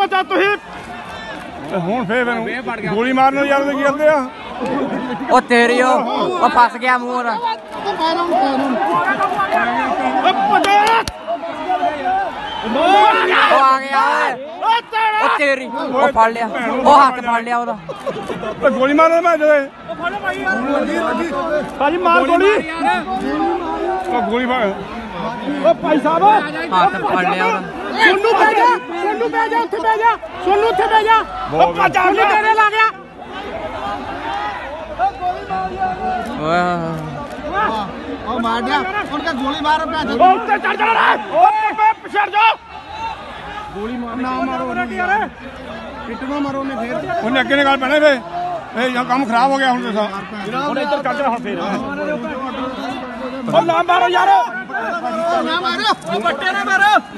ਪਤਾ ਤੁਸੀਂ ਹੁਣ ਫੇਰ ਗੋਲੀ ਮਾਰਨ ਯਾਰ ਕੀ ਕਰਦੇ ਆ ਉਹ ਤੇਰੀ ਉਹ ਫਸ ਗਿਆ ਮੂੰਹ ਉਹਦਾ ਉਹ ਆ ਗਿਆ ਉਹ ਤੇਰੀ ਉਹ ਫੜ ਲਿਆ ਉਹ ਹੱਥ ਫੜ ਲਿਆ ਉਹਦਾ ਗੋਲੀ ਮਾਰਨ ਮੈਂ ਜਦੇ ਭਾਜੀ ਮਾਰ ਗੋਲੀ ਉਹ ਗੋਲੀ ਮਾਰ ਉਹ ਭਾਈ ਸਾਹਿਬ ਹੱਥ ਫੜ ਲਿਆ ਉਹਦਾ ਸੋਨੂੰ ਪੈ ਜਾ ਉੱਥੇ ਪੈ ਜਾ ਸੋਨੂੰ ਉੱਥੇ ਪੈ ਜਾ ਉਹ ਪਚਾ ਕੇ ਤੇਰੇ ਲਾ ਗਿਆ ਉਹ ਮਾਰ ਗਿਆ ਹੁਣ ਕਾ ਗੋਲੀ ਮਾਰ ਪਿਆ ਉਹ ਉੱਤੇ ਚੜ ਜਾਣਾ ਓਏ ਪਿਛੜ ਜਾ ਗੋਲੀ ਨਾ ਮਾਰੋ ਯਾਰ ਕਿਤਨਾ ਮਾਰੋ ਨੇ ਫੇਰ ਉਹਨੇ ਅੱਗੇ ਨੇ ਗੱਲ ਪੈਣੇ ਵੇ ਇਹ ਕੰਮ ਖਰਾਬ ਹੋ ਗਿਆ ਹੁਣ ਦੱਸੋ ਹੁਣ ਇੱਧਰ ਚੜ ਜਾ ਹੁਣ ਫੇਰ ਉਹ ਨਾ ਮਾਰੋ ਯਾਰ ਨਾ ਮਾਰੋ ਬੱਟੇ ਨਾ ਮਾਰੋ